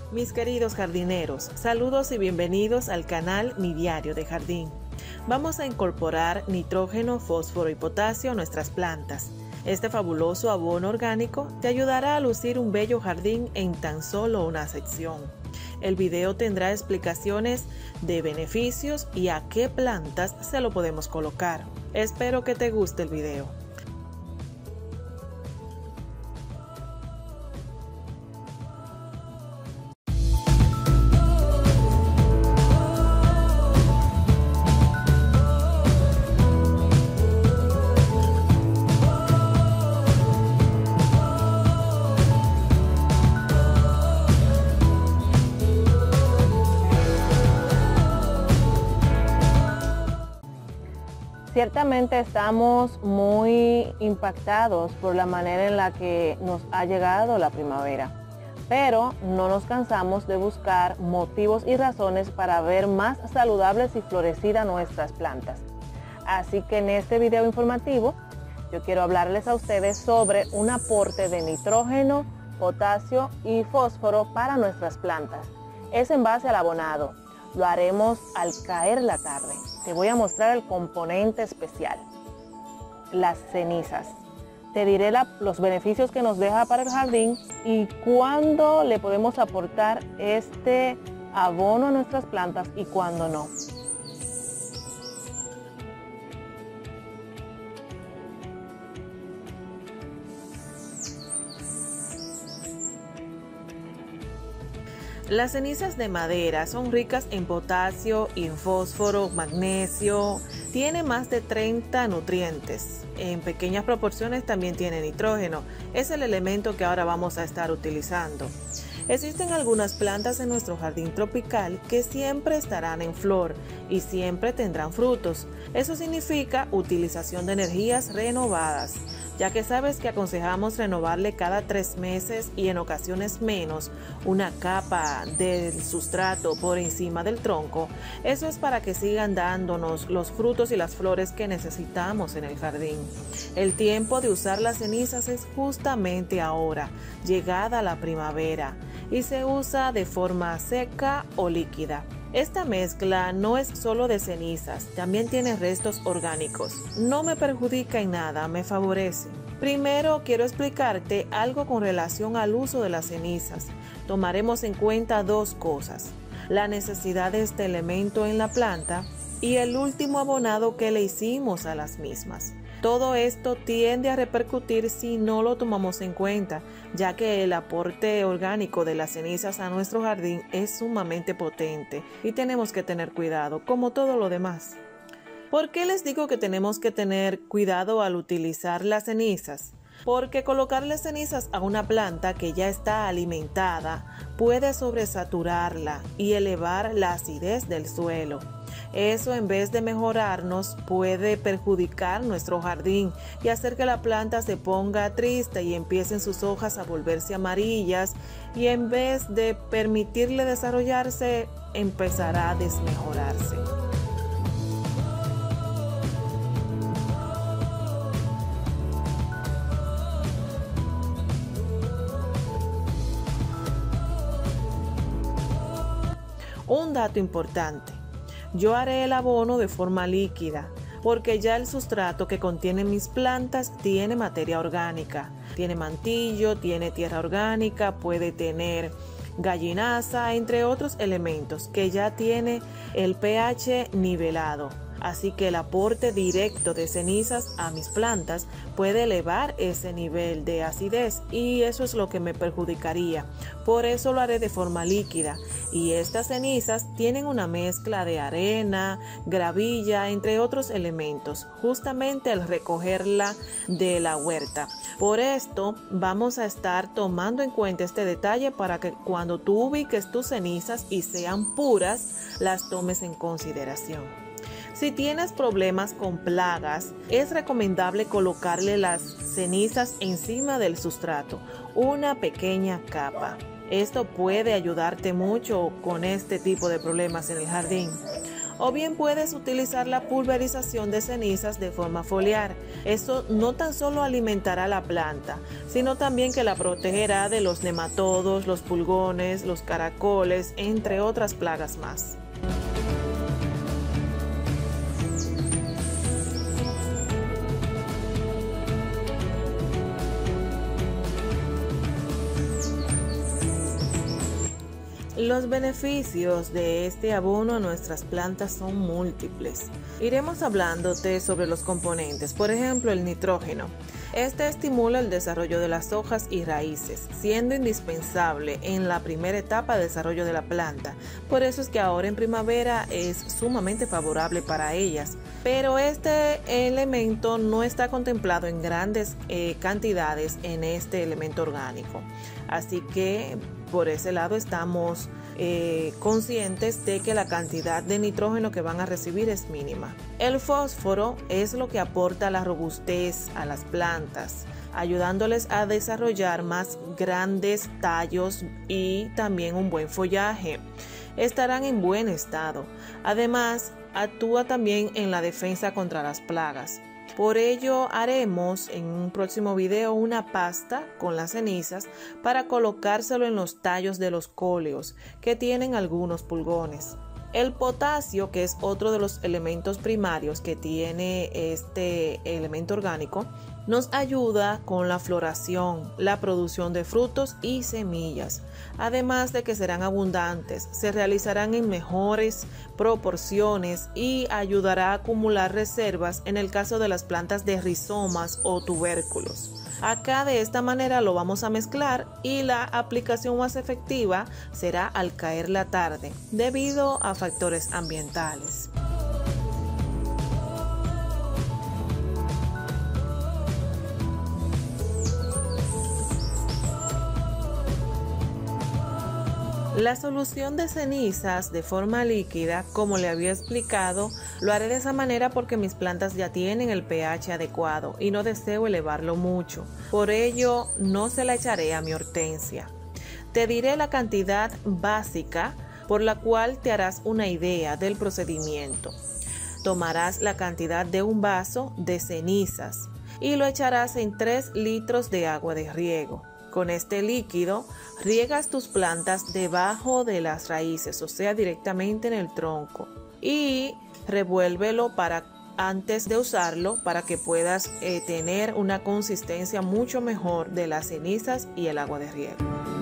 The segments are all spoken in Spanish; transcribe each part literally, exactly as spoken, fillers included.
Mis queridos jardineros, saludos y bienvenidos al canal Mi Diario de Jardín. Vamos a incorporar nitrógeno, fósforo y potasio a nuestras plantas. Este fabuloso abono orgánico te ayudará a lucir un bello jardín en tan solo una sección. El video tendrá explicaciones de beneficios y a qué plantas se lo podemos colocar. Espero que te guste el video. Ciertamente estamos muy impactados por la manera en la que nos ha llegado la primavera, pero no nos cansamos de buscar motivos y razones para ver más saludables y florecidas nuestras plantas. Así que en este video informativo yo quiero hablarles a ustedes sobre un aporte de nitrógeno, potasio y fósforo para nuestras plantas. Es en base al abonado. Lo haremos al caer la tarde. Te voy a mostrar el componente especial, las cenizas. Te diré la, los beneficios que nos deja para el jardín y cuándo le podemos aportar este abono a nuestras plantas y cuándo no. Las cenizas de madera son ricas en potasio y en fósforo, magnesio, tiene más de treinta nutrientes. En pequeñas proporciones también tiene nitrógeno, es el elemento que ahora vamos a estar utilizando. Existen algunas plantas en nuestro jardín tropical que siempre estarán en flor y siempre tendrán frutos. Eso significa utilización de energías renovadas, ya que sabes que aconsejamos renovarle cada tres meses y en ocasiones menos una capa del sustrato por encima del tronco. Eso es para que sigan dándonos los frutos y las flores que necesitamos en el jardín. El tiempo de usar las cenizas es justamente ahora, llegada la primavera, y se usa de forma seca o líquida. Esta mezcla no es solo de cenizas, también tiene restos orgánicos. No me perjudica en nada, me favorece. Primero quiero explicarte algo con relación al uso de las cenizas. Tomaremos en cuenta dos cosas: la necesidad de este elemento en la planta y el último abonado que le hicimos a las mismas. Todo esto tiende a repercutir si no lo tomamos en cuenta, ya que el aporte orgánico de las cenizas a nuestro jardín es sumamente potente y tenemos que tener cuidado, como todo lo demás. ¿Por qué les digo que tenemos que tener cuidado al utilizar las cenizas? Porque colocarle cenizas a una planta que ya está alimentada puede sobresaturarla y elevar la acidez del suelo. Eso, en vez de mejorarnos, puede perjudicar nuestro jardín y hacer que la planta se ponga triste y empiecen sus hojas a volverse amarillas, y en vez de permitirle desarrollarse, empezará a desmejorarse. Un dato importante: yo haré el abono de forma líquida, porque ya el sustrato que contienen mis plantas tiene materia orgánica, tiene mantillo, tiene tierra orgánica, puede tener gallinaza, entre otros elementos que ya tiene el pH nivelado. Así que el aporte directo de cenizas a mis plantas puede elevar ese nivel de acidez y eso es lo que me perjudicaría. Por eso lo haré de forma líquida, y estas cenizas tienen una mezcla de arena, gravilla, entre otros elementos, justamente al recogerla de la huerta. Por esto vamos a estar tomando en cuenta este detalle para que cuando tú ubiques tus cenizas y sean puras, las tomes en consideración. Si tienes problemas con plagas, es recomendable colocarle las cenizas encima del sustrato, una pequeña capa. Esto puede ayudarte mucho con este tipo de problemas en el jardín. O bien puedes utilizar la pulverización de cenizas de forma foliar. Esto no tan solo alimentará la planta, sino también que la protegerá de los nematodos, los pulgones, los caracoles, entre otras plagas más. Los beneficios de este abono a nuestras plantas son múltiples. Iremos hablándote sobre los componentes, por ejemplo el nitrógeno. Este estimula el desarrollo de las hojas y raíces, siendo indispensable en la primera etapa de desarrollo de la planta. Por eso es que ahora en primavera es sumamente favorable para ellas. Pero este elemento no está contemplado en grandes eh, cantidades en este elemento orgánico. Así que por ese lado estamos eh, conscientes de que la cantidad de nitrógeno que van a recibir es mínima. El fósforo es lo que aporta la robustez a las plantas, ayudándoles a desarrollar más grandes tallos y también un buen follaje. Estarán en buen estado. Además, actúa también en la defensa contra las plagas. Por ello haremos en un próximo video una pasta con las cenizas para colocárselo en los tallos de los cóleos que tienen algunos pulgones. El potasio, que es otro de los elementos primarios que tiene este elemento orgánico, nos ayuda con la floración, la producción de frutos y semillas. Además de que serán abundantes, se realizarán en mejores proporciones y ayudará a acumular reservas en el caso de las plantas de rizomas o tubérculos. Acá de esta manera lo vamos a mezclar y la aplicación más efectiva será al caer la tarde, debido a factores ambientales. La solución de cenizas de forma líquida, como le había explicado, lo haré de esa manera porque mis plantas ya tienen el pH adecuado y no deseo elevarlo mucho. Por ello, no se la echaré a mi hortensia. Te diré la cantidad básica por la cual te harás una idea del procedimiento. Tomarás la cantidad de un vaso de cenizas y lo echarás en tres litros de agua de riego. Con este líquido, riegas tus plantas debajo de las raíces, o sea, directamente en el tronco, y revuélvelo para antes de usarlo para que puedas eh, tener una consistencia mucho mejor de las cenizas y el agua de riego.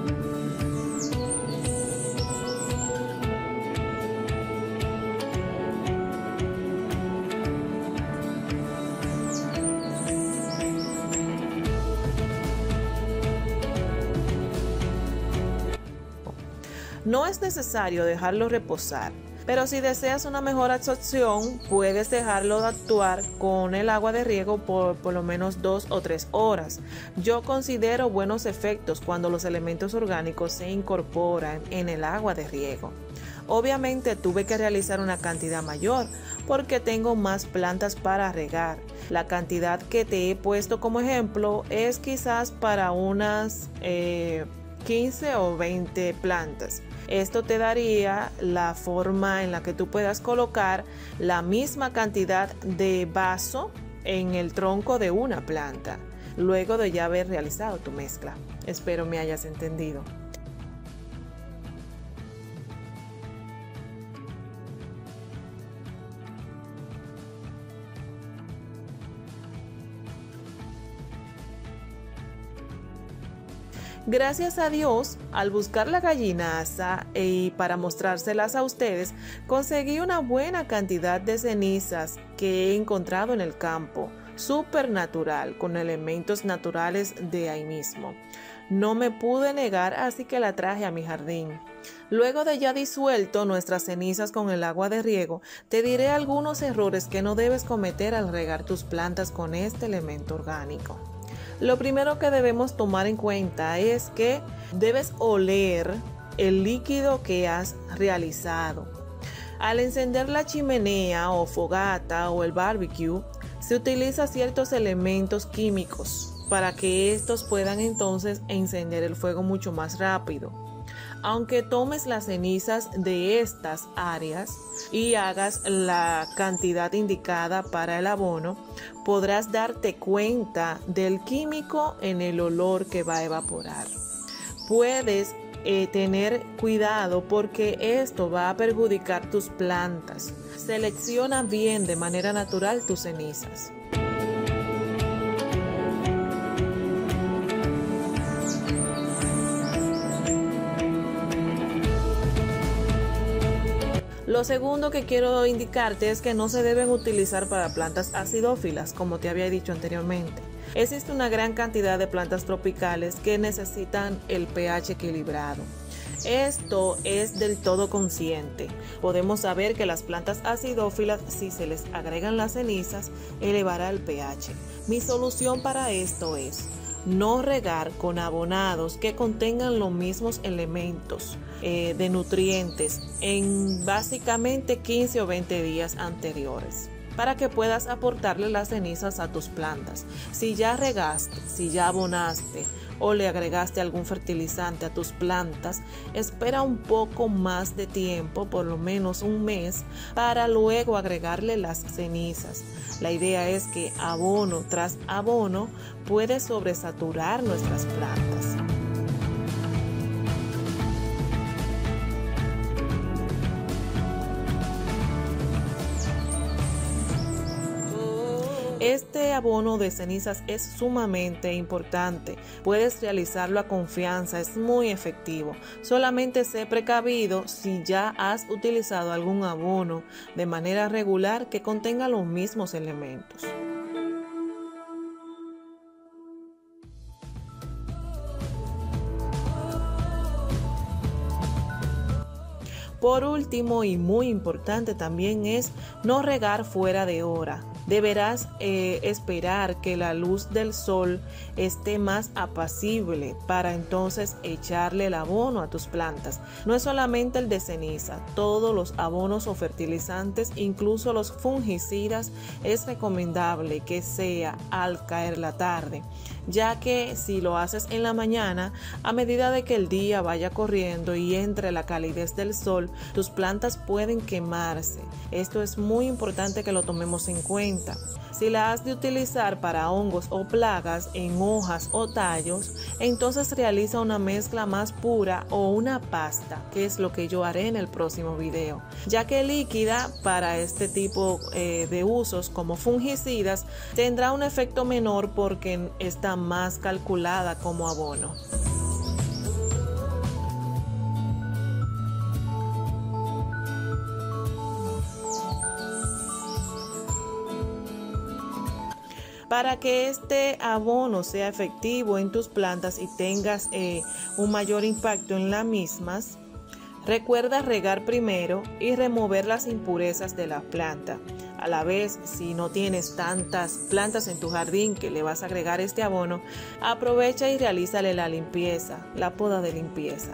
No es necesario dejarlo reposar, pero si deseas una mejor absorción, puedes dejarlo de actuar con el agua de riego por por lo menos dos o tres horas. Yo considero buenos efectos cuando los elementos orgánicos se incorporan en el agua de riego. Obviamente tuve que realizar una cantidad mayor porque tengo más plantas para regar. La cantidad que te he puesto como ejemplo es quizás para unas eh, quince o veinte plantas. Esto te daría la forma en la que tú puedas colocar la misma cantidad de vaso en el tronco de una planta, luego de ya haber realizado tu mezcla. Espero me hayas entendido. Gracias a Dios, al buscar la gallinaza y para mostrárselas a ustedes, conseguí una buena cantidad de cenizas que he encontrado en el campo, súper natural, con elementos naturales de ahí mismo. No me pude negar, así que la traje a mi jardín. Luego de ya disuelto nuestras cenizas con el agua de riego, te diré algunos errores que no debes cometer al regar tus plantas con este elemento orgánico. Lo primero que debemos tomar en cuenta es que debes oler el líquido que has realizado. Al encender la chimenea o fogata o el barbecue, se utilizan ciertos elementos químicos para que estos puedan entonces encender el fuego mucho más rápido. Aunque tomes las cenizas de estas áreas y hagas la cantidad indicada para el abono, podrás darte cuenta del químico en el olor que va a evaporar. Puedes eh, tener cuidado porque esto va a perjudicar tus plantas. Selecciona bien de manera natural tus cenizas. Lo segundo que quiero indicarte es que no se deben utilizar para plantas acidófilas, como te había dicho anteriormente. Existe una gran cantidad de plantas tropicales que necesitan el pH equilibrado. Esto es del todo consciente. Podemos saber que las plantas acidófilas, si se les agregan las cenizas, elevará el pH. Mi solución para esto es no regar con abonados que contengan los mismos elementos eh, de nutrientes en básicamente quince o veinte días anteriores, para que puedas aportarle las cenizas a tus plantas. Si ya regaste, si ya abonaste o le agregaste algún fertilizante a tus plantas, espera un poco más de tiempo, por lo menos un mes, para luego agregarle las cenizas. La idea es que abono tras abono puede sobresaturar nuestras plantas. Este abono de cenizas es sumamente importante. Puedes realizarlo a confianza, es muy efectivo. Solamente sé precavido si ya has utilizado algún abono de manera regular que contenga los mismos elementos. Por último y muy importante también es no regar fuera de hora. Deberás eh, esperar que la luz del sol esté más apacible para entonces echarle el abono a tus plantas. No es solamente el de ceniza, todos los abonos o fertilizantes, incluso los fungicidas, es recomendable que sea al caer la tarde, ya que si lo haces en la mañana, a medida de que el día vaya corriendo y entre la calidez del sol, tus plantas pueden quemarse. Esto es muy importante que lo tomemos en cuenta. Si la has de utilizar para hongos o plagas en hojas o tallos, entonces realiza una mezcla más pura o una pasta, que es lo que yo haré en el próximo video, ya que líquida para este tipo eh, de usos como fungicidas tendrá un efecto menor porque está más calculada como abono. Para que este abono sea efectivo en tus plantas y tengas eh, un mayor impacto en las mismas, recuerda regar primero y remover las impurezas de la planta. A la vez, si no tienes tantas plantas en tu jardín que le vas a agregar este abono, aprovecha y realízale la limpieza, la poda de limpieza.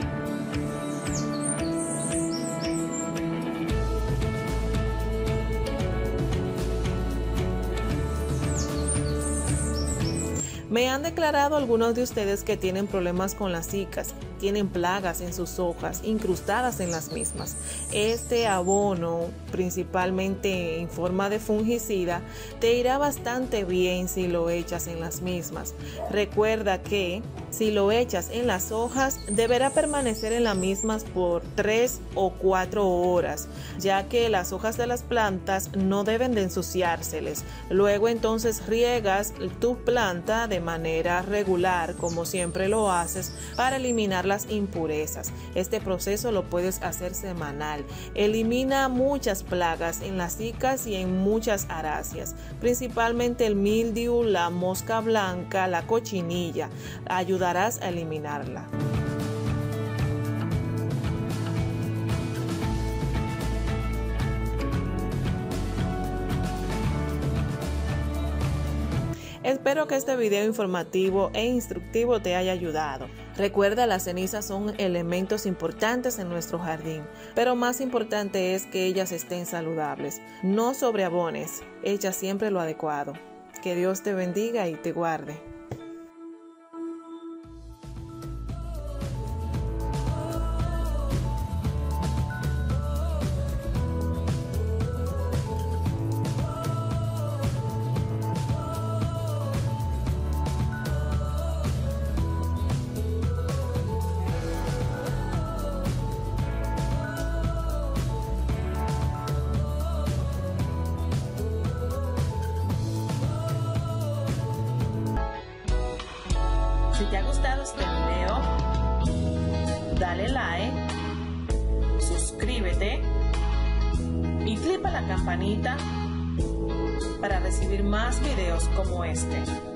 Me han declarado algunos de ustedes que tienen problemas con las zicas, tienen plagas en sus hojas incrustadas en las mismas. Este abono, principalmente en forma de fungicida, te irá bastante bien si lo echas en las mismas. Recuerda que si lo echas en las hojas, deberá permanecer en las mismas por tres o cuatro horas, ya que las hojas de las plantas no deben de ensuciárseles. Luego entonces riegas tu planta de manera regular, como siempre lo haces, para eliminar las impurezas. Este proceso lo puedes hacer semanal. Elimina muchas plagas en las zicas y en muchas aráceas, principalmente el mildiu, la mosca blanca, la cochinilla. Ayudarás a eliminarla. Espero que este video informativo e instructivo te haya ayudado. Recuerda, las cenizas son elementos importantes en nuestro jardín, pero más importante es que ellas estén saludables. No sobreabones, echa siempre lo adecuado. Que Dios te bendiga y te guarde. Si te ha gustado este video, dale like, suscríbete y clica la campanita para recibir más videos como este.